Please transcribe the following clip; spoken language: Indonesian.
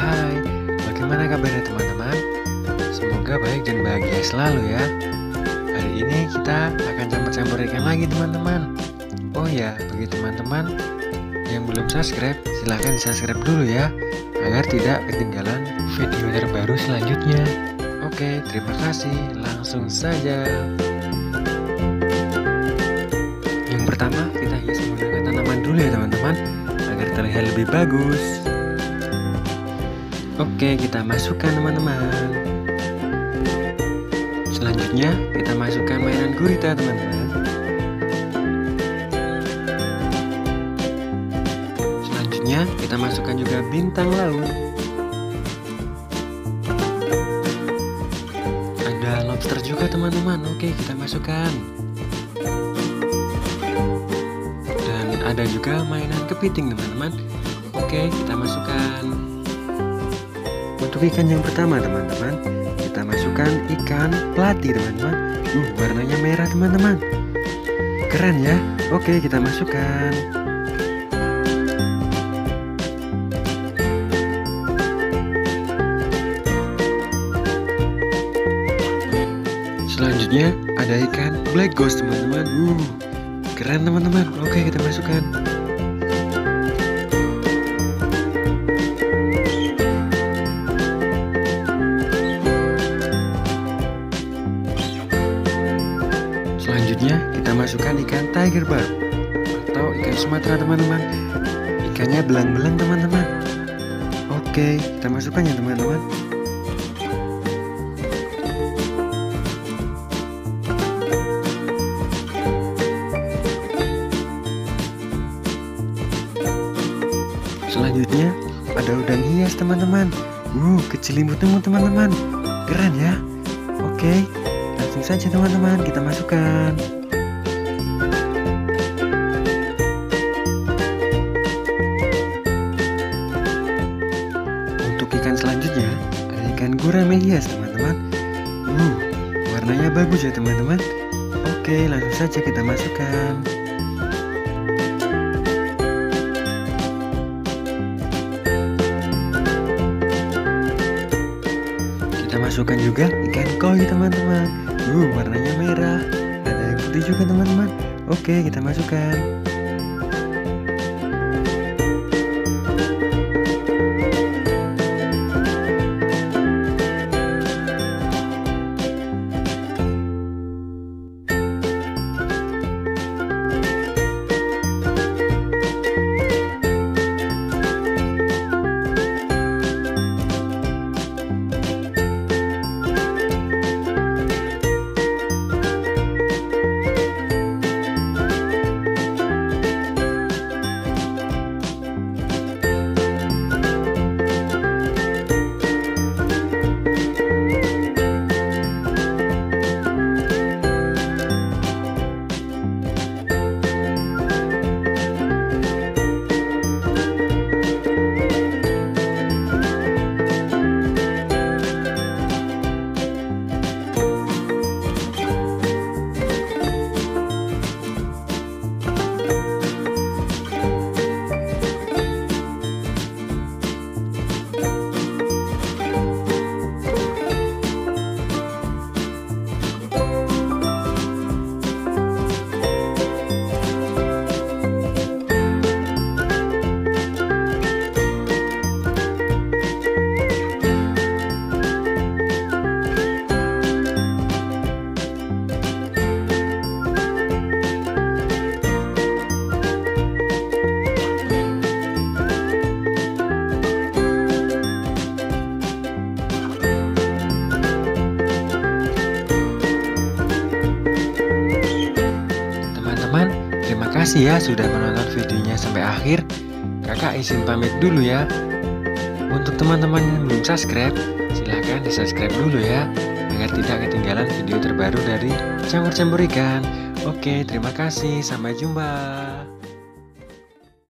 Hai, bagaimana kabarnya teman-teman? Semoga baik dan bahagia selalu ya. Hari ini kita akan campur-campur ikan lagi teman-teman. Oh ya, bagi teman-teman yang belum subscribe, silahkan subscribe dulu ya, agar tidak ketinggalan video terbaru selanjutnya. Oke, terima kasih. Langsung saja. Yang pertama, kita hias menggunakan tanaman dulu ya teman-teman, agar terlihat lebih bagus. Oke, kita masukkan teman-teman. Selanjutnya kita masukkan mainan gurita teman-teman. Selanjutnya kita masukkan juga bintang laut. Ada lobster juga teman-teman. Oke, kita masukkan. Dan ada juga mainan kepiting teman-teman. Oke, kita masukkan. Untuk ikan yang pertama teman-teman, kita masukkan ikan pelati teman-teman. Warnanya merah teman-teman. Keren ya. Oke, kita masukkan. Selanjutnya ada ikan black ghost teman-teman. Keren teman-teman. Oke, kita masukkan. Selanjutnya kita masukkan ikan tiger barb atau ikan Sumatera teman-teman. Ikannya belang-belang teman-teman. Oke, kita masukkan ya teman-teman. Selanjutnya ada udang hias teman-teman. Kecil imut-imut teman-teman. Keren ya. Oke, langsung saja teman-teman kita masukkan. Untuk ikan selanjutnya ada ikan gurame hias teman-teman. Warnanya bagus ya teman-teman. Oke, langsung saja kita masukkan. Kita masukkan juga ikan koi teman-teman. Warnanya merah. Ada yang putih juga teman-teman. Oke, kita masukkan. Terima kasih ya sudah menonton videonya sampai akhir. Kakak izin pamit dulu ya. Untuk teman-teman yang belum subscribe, silahkan di subscribe dulu ya, agar tidak ketinggalan video terbaru dari campur-campur ikan. Oke, terima kasih. Sampai jumpa.